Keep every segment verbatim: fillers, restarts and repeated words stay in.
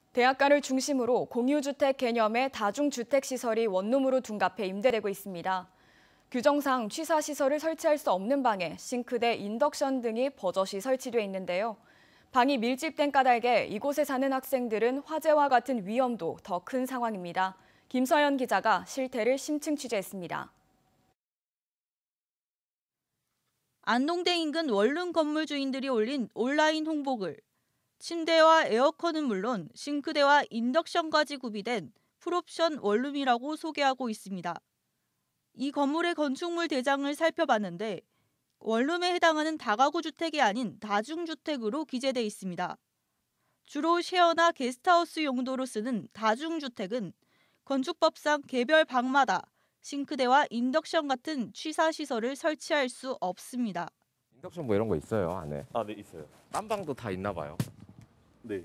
대학가를 중심으로 공유주택 개념의 다중주택시설이 원룸으로 둔갑해 임대되고 있습니다. 규정상 취사시설을 설치할 수 없는 방에 싱크대, 인덕션 등이 버젓이 설치돼 있는데요. 방이 밀집된 까닭에 이곳에 사는 학생들은 화재와 같은 위험도 더 큰 상황입니다. 김서연 기자가 실태를 심층 취재했습니다. 안동대 인근 원룸 건물 주인들이 올린 온라인 홍보글. 침대와 에어컨은 물론 싱크대와 인덕션까지 구비된 풀옵션 원룸이라고 소개하고 있습니다. 이 건물의 건축물 대장을 살펴봤는데 원룸에 해당하는 다가구 주택이 아닌 다중주택으로 기재돼 있습니다. 주로 쉐어나 게스트하우스 용도로 쓰는 다중주택은 건축법상 개별 방마다 싱크대와 인덕션 같은 취사시설을 설치할 수 없습니다. 인덕션 뭐 이런 거 있어요, 안에? 아, 네, 있어요. 딴 방도 다 있나 봐요. 네.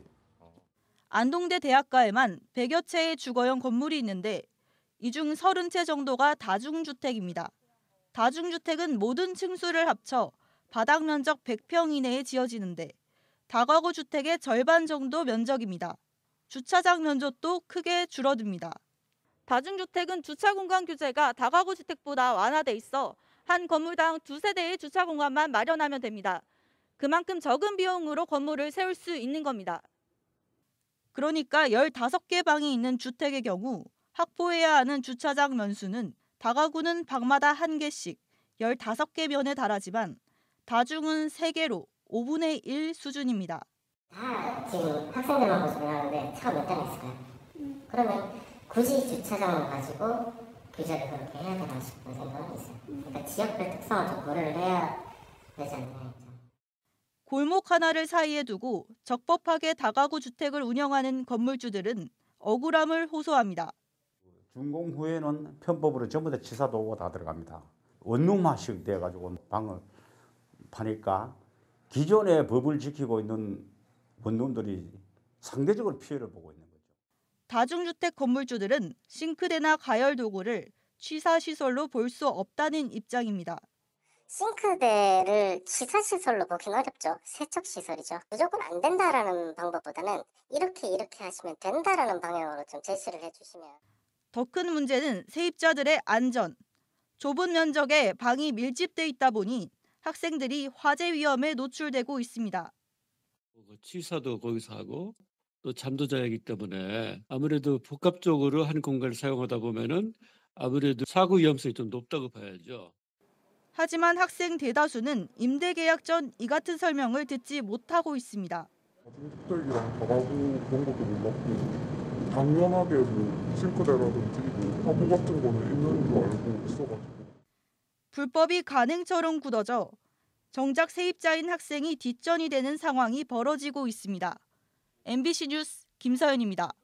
안동대 대학가에만 백여 채의 주거용 건물이 있는데 이 중 서른 채 정도가 다중주택입니다. 다중주택은 모든 층수를 합쳐 바닥 면적 백 평 이내에 지어지는데 다가구 주택의 절반 정도 면적입니다. 주차장 면적도 크게 줄어듭니다. 다중주택은 주차 공간 규제가 다가구 주택보다 완화돼 있어 한 건물당 두 세대의 주차 공간만 마련하면 됩니다. 그만큼 적은 비용으로 건물을 세울 수 있는 겁니다. 그러니까 열다섯 개 방이 있는 주택의 경우 확보해야 하는 주차장 면수는 다가구는 방마다 한 개씩 열다섯 개 면에 달하지만 다중은 세 개로 오분의 일 수준입니다. 다 지금 학생들만 보시면 하는데 차가 몇 대나 있을까요? 음. 그러면 굳이 주차장을 가지고 규제를 그렇게 해야 되나 싶은 생각은 있어요. 그러니까 지역별 특성을 좀 고려를 해야 되지 않나요? 골목 하나를 사이에 두고 적법하게 다가구 주택을 운영하는 건물주들은 억울함을 호소합니다. 준공 후에는 편법으로 전부 다 치사도구가 다 들어갑니다. 원룸화식 돼가지고 방을 파니까 기존의 법을 지키고 있는 원룸들이 상대적으로 피해를 보고 있는 거죠. 다중주택 건물주들은 싱크대나 가열 도구를 취사시설로 볼 수 없다는 입장입니다. 싱크대를 취사시설로 보기는 어렵죠. 세척시설이죠. 무조건 안 된다라는 방법보다는 이렇게 이렇게 하시면 된다라는 방향으로 좀 제시를 해주시면. 더 큰 문제는 세입자들의 안전. 좁은 면적에 방이 밀집돼 있다 보니 학생들이 화재 위험에 노출되고 있습니다. 취사도 거기서 하고 또 잠도 자야 하기 때문에 아무래도 복합적으로 한 공간을 사용하다 보면은 아무래도 사고 위험성이 좀 높다고 봐야죠. 하지만 학생 대다수는 임대 계약 전 이 같은 설명을 듣지 못하고 있습니다. 다중주택이랑 다가구 그런 것도 몰랐고 당연하게 뭐 싱크대라든지 뭐 화분 같은 거는 있는 줄 알고 있어가지고. 불법이 간행처럼 굳어져 정작 세입자인 학생이 뒷전이 되는 상황이 벌어지고 있습니다. 엠비씨 뉴스 김서연입니다.